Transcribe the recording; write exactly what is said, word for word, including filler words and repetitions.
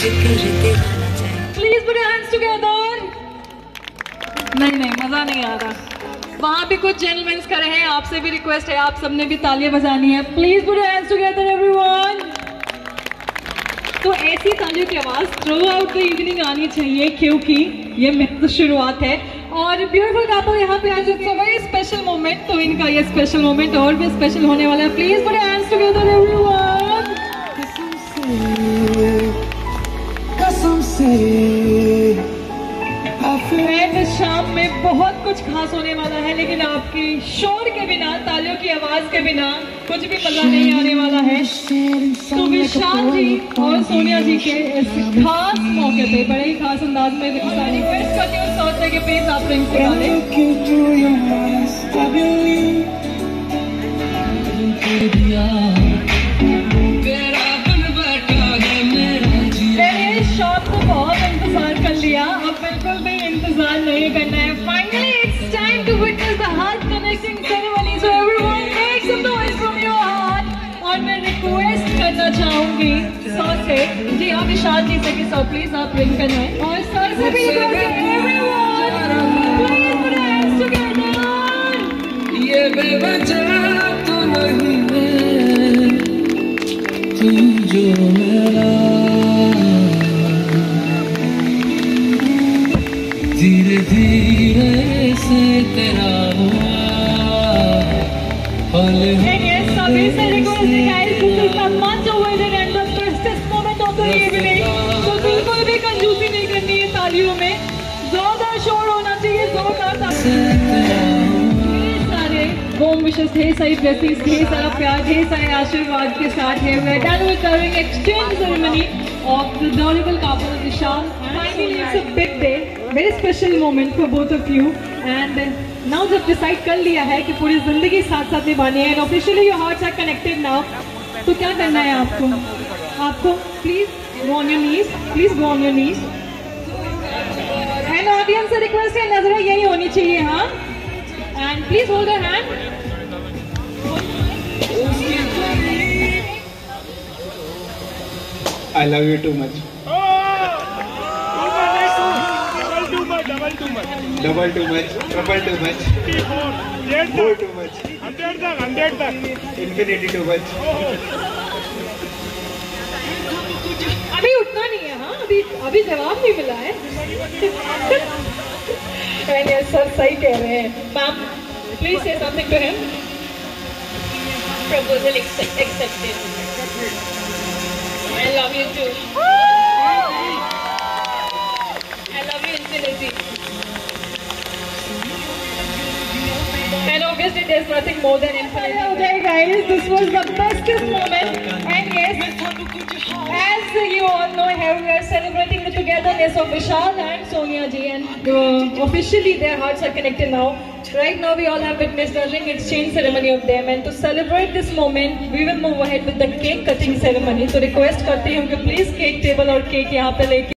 Please put your hands together. नहीं नहीं मजा नहीं आ रहा। वहाँ भी कुछ जेंटलमैन खड़े हैं, आपसे भी रिक्वेस्ट है, आप सबने भी तालियां बजानी है। Please put your hands together everyone. तो ऐसी तालियों की आवाज थ्रू आउट द इवनिंग आनी चाहिए, क्योंकि ये मेरी तो शुरुआत है। और ब्यूटीफुल कपल यहाँ पे आज it's a very special moment, तो इनका ये स्पेशल मोमेंट और भी स्पेशल होने वाला है। Please put your hands together everyone. कसम से शाम में बहुत कुछ खास होने वाला है, लेकिन आपकी शोर के बिना, तालियों की आवाज के बिना कुछ भी मजा नहीं आने वाला है। तो विशाल जी और सोनिया जी के इस खास मौके पे बड़े ही खास अंदाज में रिक्वेस्ट करती हूँ सोचते कि प्लीज आप रिंग से गाने। मैंने शाम को बहुत इंतजार कर लिया, अब बिल्कुल भी इंतजार नहीं करना है। Finally, it's time to witness the heart connecting ceremony. So everyone, make some noise from your heart. और मैं रिक्वेस्ट करना चाहूंगी सर से, जी हाँ विशाल जी से कि सर प्लीज आप रिंग करवाएं, और सर से भी रिक्वेस्ट है everyone, please put your hands together. ये बेवजह तो नहीं मैं, तू जो मेरा धीरे धीरे से तेरा हुआ पल है। सभी से रिक्वेस्ट है guys, this is the much awaited and the precious moment of the evening. तो बिल्कुल भी कंजूसी नहीं करनी है तालियों में, जोरदार शोर होना चाहिए, जोरदार सारे होम विशेस, ढेर सारी ब्लेसिंग्स, ढेर सारा प्यार, ढेर सारे आशीर्वाद के साथ है we are done with the exchange ceremony of the adorable couple Vishal. Finally, it's a big day, very special moment for both of you. And now जब decide कर लिया है कि पूरी जिंदगी साथ साथ निभानी है, and officially your hearts are connected now, तो क्या करना है आपको? आपको please go on your knees, please go on your knees. And audience से request है, नजरें यही होनी चाहिए, हाँ? And please hold your hand. I love you too much. Oh! Double too much, double too much. Double too much, triple too much. Four too much. Hundred तक, hundred तक. Infinity too much. अभी उठना नहीं है, हाँ? अभी अभी जवाब नहीं मिला है। मैंने सर सही कह रहे हैं। Ma'am, please say something to him. Proposal accepted. I love you too. I love you infinity. And obviously there's nothing more than infinity. Okay guys, this was the bestest moment. And yes, as you all know, here we are celebrating the togetherness of Vishal and Sonia ji, and uh, officially their hearts are connected now. Right now we all have witnessed the ring exchange ceremony of them, and to celebrate this moment we will move ahead with the cake cutting ceremony. So request करती हूँ कि please cake table और cake यहाँ पे लेके